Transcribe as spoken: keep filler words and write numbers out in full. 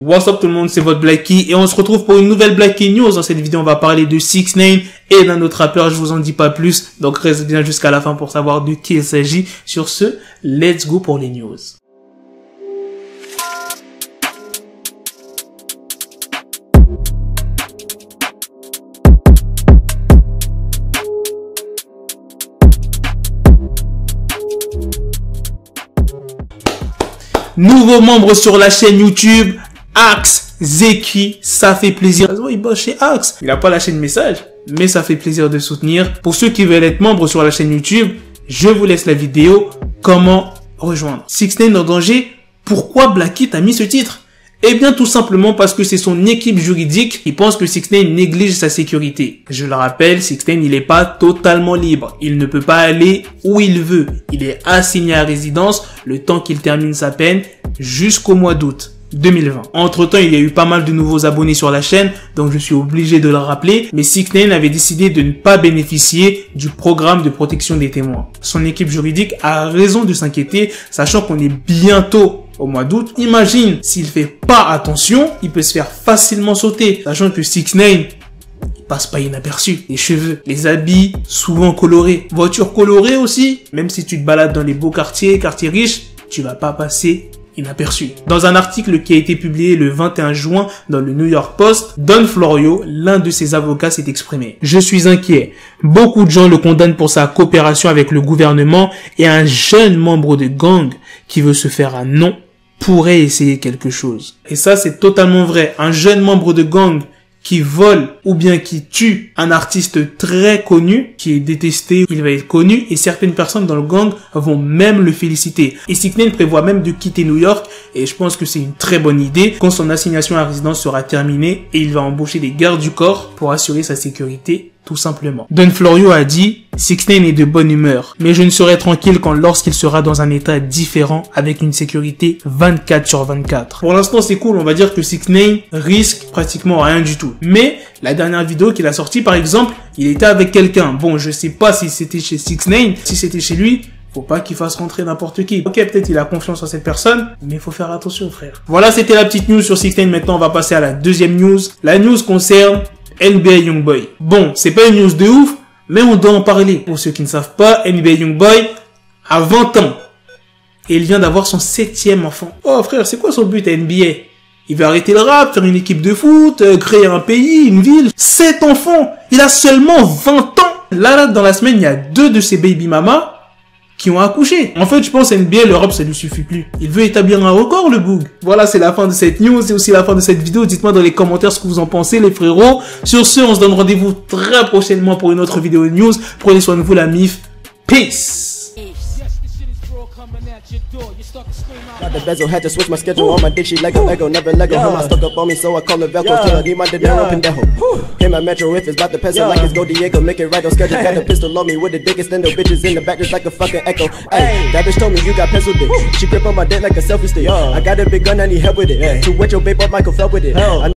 What's up tout le monde, c'est votre Blacky et on se retrouve pour une nouvelle Blacky News. Dans cette vidéo, on va parler de six neuf et d'un autre rappeur, je vous en dis pas plus. Donc restez bien jusqu'à la fin pour savoir de qui il s'agit. Sur ce, let's go pour les news. Nouveau membre sur la chaîne YouTube, Axe Zeki, ça fait plaisir. Il bosse chez Axe. Il a pas lâché de message, mais ça fait plaisir de soutenir. Pour ceux qui veulent être membres sur la chaîne YouTube, je vous laisse la vidéo. Comment rejoindre six neuf en danger. Pourquoi Blacky t'a mis ce titre? Eh bien, tout simplement parce que c'est son équipe juridique qui pense que six neuf néglige sa sécurité. Je le rappelle, six neuf il n'est pas totalement libre. Il ne peut pas aller où il veut. Il est assigné à résidence le temps qu'il termine sa peine jusqu'au mois d'août deux mille vingt. Entre temps, il y a eu pas mal de nouveaux abonnés sur la chaîne, donc je suis obligé de le rappeler. Mais six neuf avait décidé de ne pas bénéficier du programme de protection des témoins. Son équipe juridique a raison de s'inquiéter, sachant qu'on est bientôt au mois d'août. Imagine, s'il fait pas attention, il peut se faire facilement sauter, sachant que six neuf il passe pas inaperçu. Les cheveux, les habits, souvent colorés, voitures colorées aussi. Même si tu te balades dans les beaux quartiers, quartiers riches, tu vas pas passer inaperçu. Dans un article qui a été publié le vingt et un juin dans le New York Post, Don Florio, l'un de ses avocats, s'est exprimé. Je suis inquiet. Beaucoup de gens le condamnent pour sa coopération avec le gouvernement et un jeune membre de gang qui veut se faire un nom pourrait essayer quelque chose. Et ça, c'est totalement vrai. Un jeune membre de gang qui vole ou bien qui tue un artiste très connu, qui est détesté, il va être connu, et certaines personnes dans le gang vont même le féliciter. Et six neuf prévoit même de quitter New York, et je pense que c'est une très bonne idée quand son assignation à résidence sera terminée et il va embaucher des gardes du corps pour assurer sa sécurité, tout simplement. Don Florio a dit « six neuf est de bonne humeur, mais je ne serai tranquille qu'en lorsqu'il sera dans un état différent avec une sécurité vingt-quatre sur vingt-quatre. » Pour l'instant, c'est cool, on va dire que six neuf risque pratiquement rien du tout. Mais la dernière vidéo qu'il a sortie, par exemple, il était avec quelqu'un. Bon, je sais pas si c'était chez six neuf, si c'était chez lui, faut pas qu'il fasse rentrer n'importe qui. Ok, peut-être il a confiance en cette personne, mais il faut faire attention, frère. Voilà, c'était la petite news sur six neuf. Maintenant, on va passer à la deuxième news. La news concerne N B A Youngboy. Bon, c'est pas une news de ouf, mais on doit en parler. Pour ceux qui ne savent pas, N B A Youngboy a vingt ans. Et il vient d'avoir son septième enfant. Oh frère, c'est quoi son but à N B A? Il veut arrêter le rap, faire une équipe de foot, euh, créer un pays, une ville. Sept enfants. Il a seulement vingt ans. Là, là, dans la semaine, il y a deux de ses baby mamas qui ont accouché. En fait, je pense N B A, l'Europe, ça lui suffit plus. Il veut établir un record, le boug. Voilà, c'est la fin de cette news. C'est aussi la fin de cette vidéo. Dites-moi dans les commentaires ce que vous en pensez, les frérots. Sur ce, on se donne rendez-vous très prochainement pour une autre vidéo de news. Prenez soin de vous, la mif. Peace. Got the bezel, had to switch my schedule. On my dick, she Lego, Lego, never Lego. Him, I stuck up on me, so I call her Velcro. Till I need my dinero, pendejo. Him, my metro, if it's about the peso, like it's Go Diego, make it right on schedule. Got a pistol on me with the dick, extendo bitches in the back, just like a fucking echo. Hey, that bitch told me you got pencil dick. She grip on my dick like a selfie stick. I got a big gun, I need help with it. To wet your babe up, Michael fell with it.